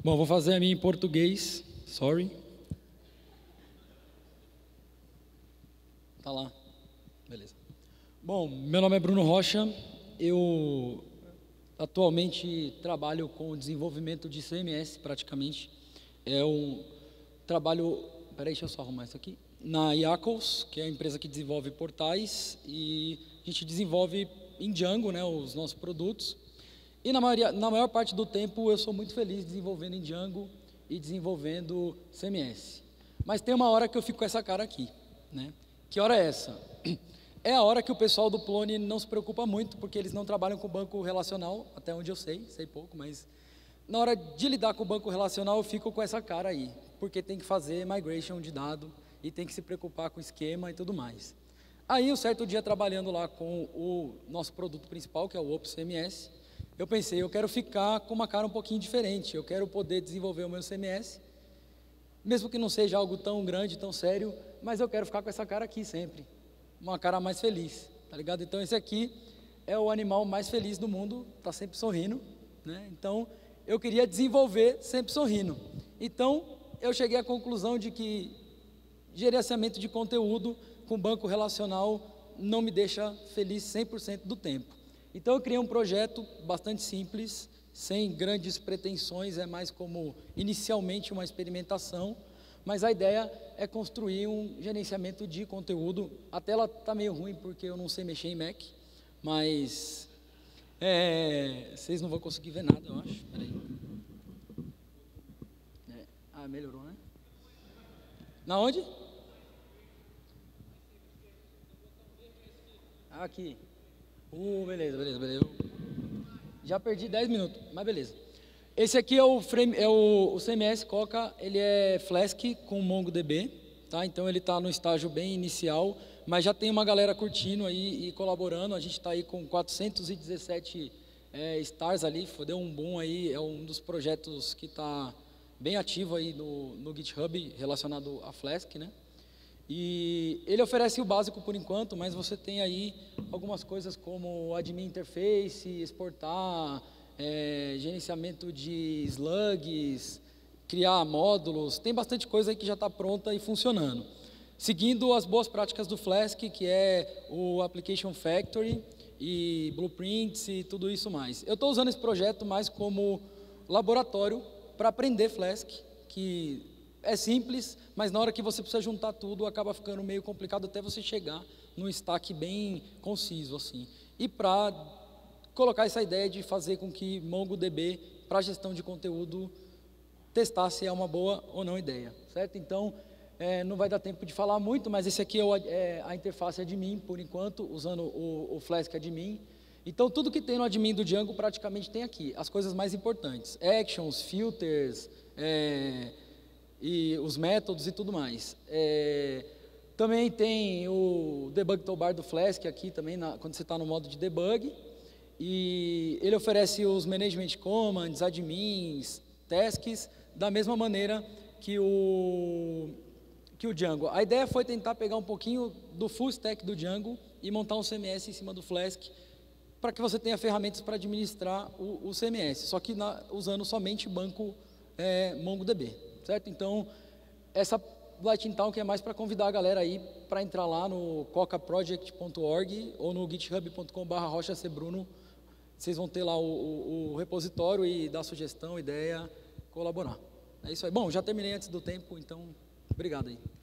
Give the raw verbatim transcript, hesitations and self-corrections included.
Bom, vou fazer a minha em português, sorry. Tá lá, beleza. Bom, meu nome é Bruno Rocha, eu atualmente trabalho com o desenvolvimento de C M S praticamente. É um trabalho, peraí, deixa eu só arrumar isso aqui, na Yacos, que é a empresa que desenvolve portais, e a gente desenvolve em Django, né, os nossos produtos. E na, maioria, na maior parte do tempo eu sou muito feliz desenvolvendo em Django e desenvolvendo C M S. Mas tem uma hora que eu fico com essa cara aqui, né? Que hora é essa? É a hora que o pessoal do Plone não se preocupa muito, porque eles não trabalham com banco relacional, até onde eu sei, sei pouco, mas na hora de lidar com o banco relacional eu fico com essa cara aí, porque tem que fazer migration de dado e tem que se preocupar com esquema e tudo mais. Aí, um certo dia, trabalhando lá com o nosso produto principal, que é o Opus C M S, eu pensei, eu quero ficar com uma cara um pouquinho diferente, eu quero poder desenvolver o meu C M S, mesmo que não seja algo tão grande, tão sério, mas eu quero ficar com essa cara aqui sempre, uma cara mais feliz, tá ligado? Então esse aqui é o animal mais feliz do mundo, tá sempre sorrindo, né? Então eu queria desenvolver sempre sorrindo. Então eu cheguei à conclusão de que gerenciamento de conteúdo com banco relacional não me deixa feliz cem por cento do tempo. Então eu criei um projeto bastante simples, sem grandes pretensões, é mais como inicialmente uma experimentação, mas a ideia é construir um gerenciamento de conteúdo. A tela está meio ruim porque eu não sei mexer em Mac, mas é, vocês não vão conseguir ver nada, eu acho. Peraí. É, ah, melhorou, né? Na onde? Aqui. Uh, beleza, beleza, beleza. Já perdi dez minutos, mas beleza. Esse aqui é o, frame, é o, o C M S Coca, ele é Flask com MongoDB, tá? Então ele está no estágio bem inicial, mas já tem uma galera curtindo aí e colaborando. A gente está aí com quatrocentos e dezessete é, stars ali, deu um boom aí, é um dos projetos que está bem ativo aí no, no GitHub relacionado a Flask, né? E ele oferece o básico por enquanto, mas você tem aí algumas coisas como admin interface, exportar, é, gerenciamento de slugs, criar módulos, tem bastante coisa aí que já está pronta e funcionando. Seguindo as boas práticas do Flask, que é o Application Factory e Blueprints e tudo isso mais. Eu estou usando esse projeto mais como laboratório para aprender Flask, que é simples, mas na hora que você precisa juntar tudo, acaba ficando meio complicado até você chegar num stack bem conciso, assim. E para colocar essa ideia de fazer com que MongoDB, para gestão de conteúdo, testar se é uma boa ou não ideia, certo? Então, é, não vai dar tempo de falar muito, mas esse aqui é, o, é a interface admin, por enquanto, usando o, o Flask admin. Então, tudo que tem no admin do Django praticamente tem aqui, as coisas mais importantes, actions, filters, é, e os métodos e tudo mais. É, também tem o debug toolbar do Flask aqui também, na, quando você está no modo de debug, e ele oferece os management commands, admins, tasks, da mesma maneira que o, que o Django. A ideia foi tentar pegar um pouquinho do full stack do Django e montar um C M S em cima do Flask, para que você tenha ferramentas para administrar o, o C M S, só que na, usando somente o banco é, MongoDB. Certo? Então, essa Lightning Talk é mais para convidar a galera aí para entrar lá no coca project ponto org ou no github ponto com barra rocha c bruno. Vocês vão ter lá o, o, o repositório e dar sugestão, ideia, colaborar. É isso aí. Bom, já terminei antes do tempo, então, obrigado aí.